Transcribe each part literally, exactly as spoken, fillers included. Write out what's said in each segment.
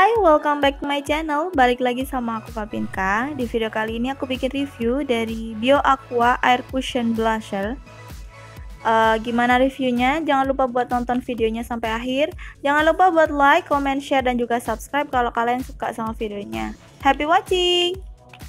Hai, welcome back to my channel. Balik lagi sama aku Papinka. Di video kali ini aku bikin review dari Bio Aqua Air Cushion Blusher. uh, Gimana reviewnya? Jangan lupa buat nonton videonya sampai akhir. Jangan lupa buat like, comment, share, dan juga subscribe kalau kalian suka sama videonya. Happy watching!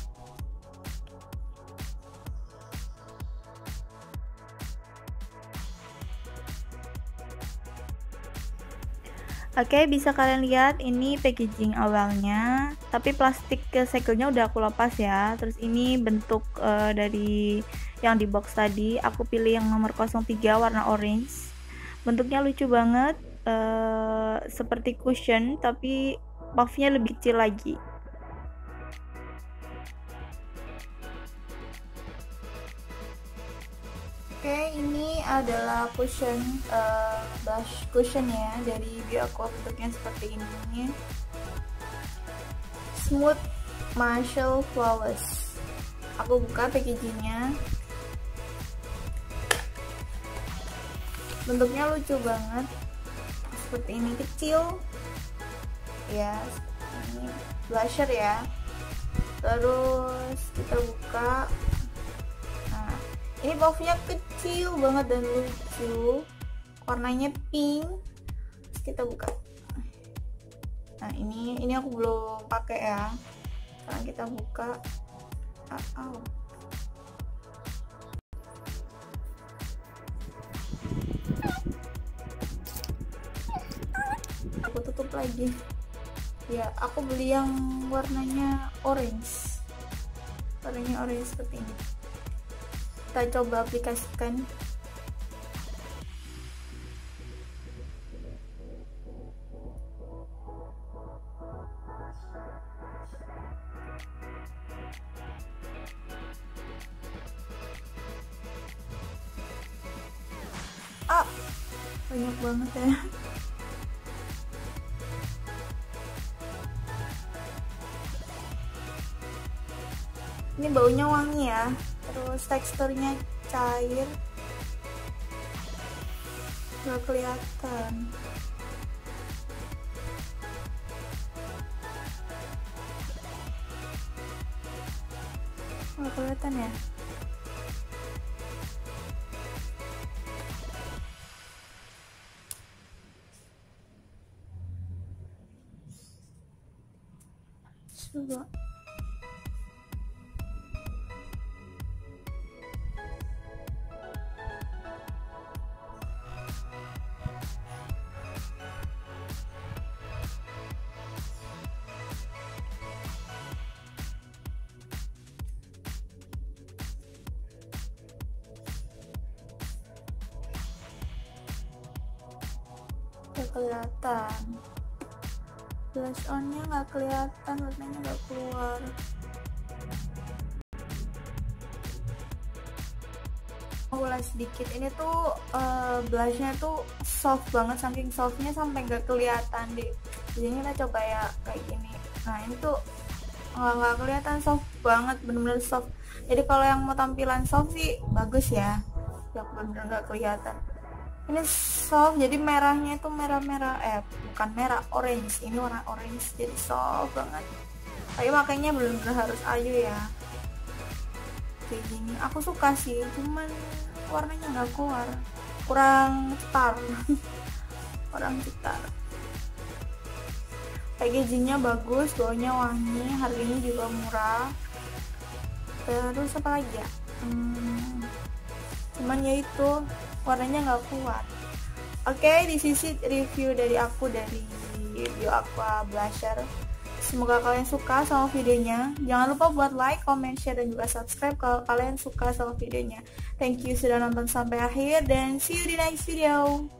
Oke, bisa kalian lihat ini packaging awalnya, tapi plastik segelnya udah aku lepas ya. Terus ini bentuk uh, dari yang di box tadi, aku pilih yang nomor nol tiga warna orange. Bentuknya lucu banget, uh, seperti cushion tapi puffnya lebih kecil lagi. Oke, ini adalah cushion, uh, blush cushion ya dari Bio Aqua, bentuknya seperti ini. Smooth Marshall Flawless. Aku buka packagingnya. Bentuknya lucu banget, seperti ini, kecil ya. Ini blusher ya. Terus kita buka. Ini puffnya kecil banget dan lucu, warnanya pink. Terus kita buka. Nah ini ini aku belum pakai ya. Sekarang kita buka. Ah, oh. Aku tutup lagi. Ya, aku beli yang warnanya orange. Warnanya orange seperti ini. Kita coba aplikasikan. Ah, banyak banget ya. Ini baunya wangi ya. Terus teksturnya cair, nggak kelihatan. Nggak kelihatan ya. Coba. Gak kelihatan, blush onnya nggak kelihatan, warnanya nggak keluar. Mau ulas sedikit, ini tuh uh, blushnya tuh soft banget, saking softnya sampai nggak kelihatan deh. Jadi kita coba ya kayak gini. Nah ini tuh nggak nggak kelihatan, soft banget, bener-bener soft. Jadi kalau yang mau tampilan soft sih bagus ya, ya bener-bener nggak kelihatan. Ini soft, jadi merahnya itu merah-merah, eh bukan merah, orange. Ini warna orange, jadi soft banget. Tapi makanya bener-bener harus ayu ya. Kayak gini, aku suka sih, cuman warnanya nggak keluar, kurang cetar, kurang cetar. Packagingnya bagus, baunya wangi, harganya juga murah. Terus apa lagi ya? Hmm, cuman ya itu warnanya nggak kuat. Oke, okay, di sisi review dari aku dari Bio Aqua Blusher. Semoga kalian suka sama videonya. Jangan lupa buat like, comment, share, dan juga subscribe kalau kalian suka sama videonya. Thank you sudah nonton sampai akhir, dan see you di next video.